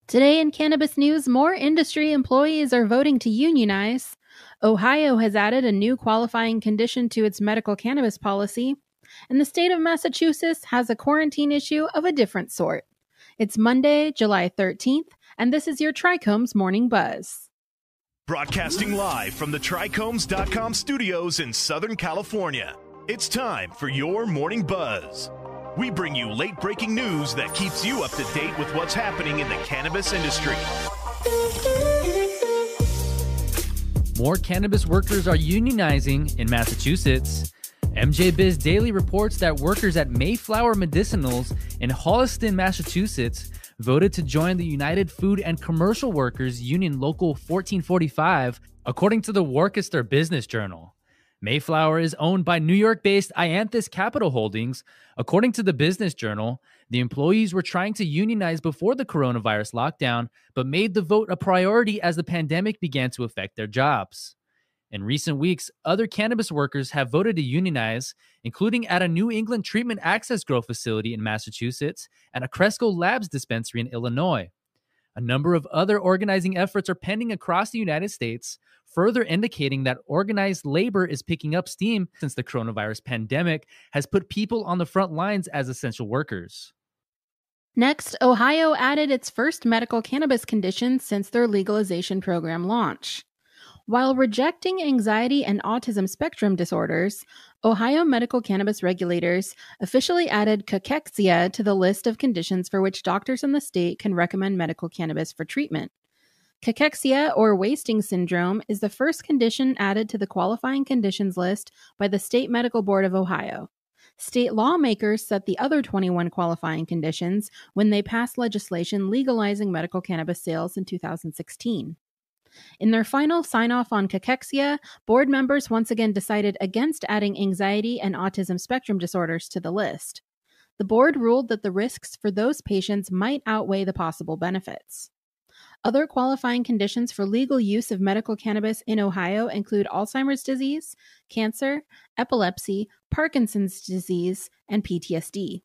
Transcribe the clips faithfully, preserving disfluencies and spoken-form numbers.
Today in cannabis news, more industry employees are voting to unionize. Ohio has added a new qualifying condition to its medical cannabis policy. And the state of Massachusetts has a quarantine issue of a different sort. It's Monday, July thirteenth, and this is your Trichomes Morning Buzz. Broadcasting live from the Trichomes dot com studios in Southern California, it's time for your Morning Buzz. We bring you late-breaking news that keeps you up to date with what's happening in the cannabis industry. More cannabis workers are unionizing in Massachusetts. M J Biz Daily reports that workers at Mayflower Medicinals in Holliston, Massachusetts, voted to join the United Food and Commercial Workers Union Local fourteen forty-five, according to the Worcester Business Journal. Mayflower is owned by New York-based Ianthus Capital Holdings. According to the Business Journal, the employees were trying to unionize before the coronavirus lockdown, but made the vote a priority as the pandemic began to affect their jobs. In recent weeks, other cannabis workers have voted to unionize, including at a New England Treatment Access Grow facility in Massachusetts and a Cresco Labs dispensary in Illinois. A number of other organizing efforts are pending across the United States, further indicating that organized labor is picking up steam since the coronavirus pandemic has put people on the front lines as essential workers. Next, Ohio added its first medical cannabis condition since their legalization program launch. While rejecting anxiety and autism spectrum disorders, Ohio medical cannabis regulators officially added cachexia to the list of conditions for which doctors in the state can recommend medical cannabis for treatment. Cachexia, or wasting syndrome, is the first condition added to the qualifying conditions list by the State Medical Board of Ohio. State lawmakers set the other twenty-one qualifying conditions when they passed legislation legalizing medical cannabis sales in two thousand sixteen. In their final sign-off on cachexia, board members once again decided against adding anxiety and autism spectrum disorders to the list. The board ruled that the risks for those patients might outweigh the possible benefits. Other qualifying conditions for legal use of medical cannabis in Ohio include Alzheimer's disease, cancer, epilepsy, Parkinson's disease, and P T S D.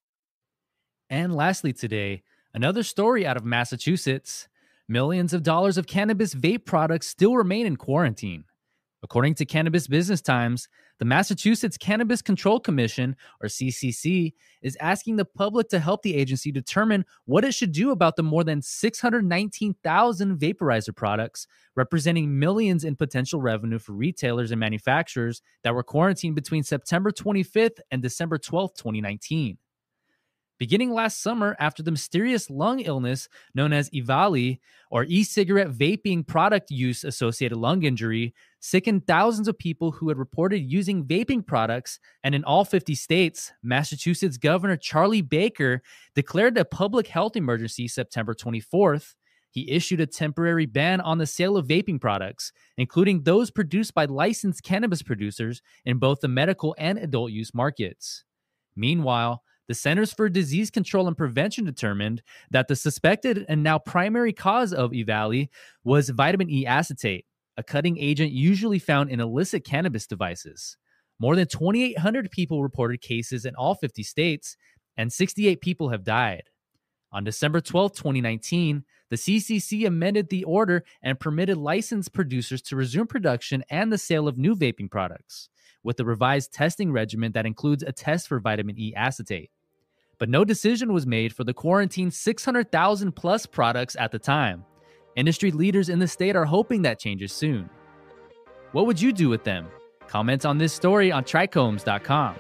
And lastly today, another story out of Massachusetts. Millions of dollars of cannabis vape products still remain in quarantine. According to Cannabis Business Times, the Massachusetts Cannabis Control Commission, or C C C, is asking the public to help the agency determine what it should do about the more than six hundred nineteen thousand vaporizer products, representing millions in potential revenue for retailers and manufacturers that were quarantined between September twenty-fifth and December twelfth, twenty nineteen. Beginning last summer, after the mysterious lung illness known as EVALI, or e-cigarette vaping product use associated lung injury, sickened thousands of people who had reported using vaping products, and in all fifty states, Massachusetts Governor Charlie Baker declared a public health emergency September twenty-fourth. He issued a temporary ban on the sale of vaping products, including those produced by licensed cannabis producers in both the medical and adult use markets. Meanwhile, the Centers for Disease Control and Prevention determined that the suspected and now primary cause of EVALI was vitamin E acetate, a cutting agent usually found in illicit cannabis devices. More than twenty-eight hundred people reported cases in all fifty states, and sixty-eight people have died. On December twelfth, twenty nineteen, the C C C amended the order and permitted licensed producers to resume production and the sale of new vaping products, with a revised testing regimen that includes a test for vitamin E acetate. But no decision was made for the quarantined six hundred thousand plus products at the time. Industry leaders in the state are hoping that changes soon. What would you do with them? Comment on this story on Trichomes dot com.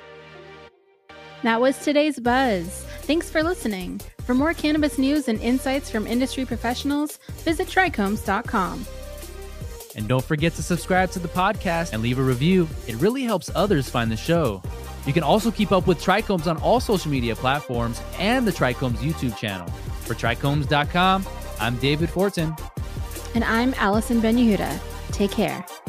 That was today's Buzz. Thanks for listening. For more cannabis news and insights from industry professionals, visit Trichomes dot com. And don't forget to subscribe to the podcast and leave a review. It really helps others find the show. You can also keep up with Trichomes on all social media platforms and the Trichomes YouTube channel. For Trichomes dot com, I'm David Fortin. And I'm Allison Ben Yehuda. Take care.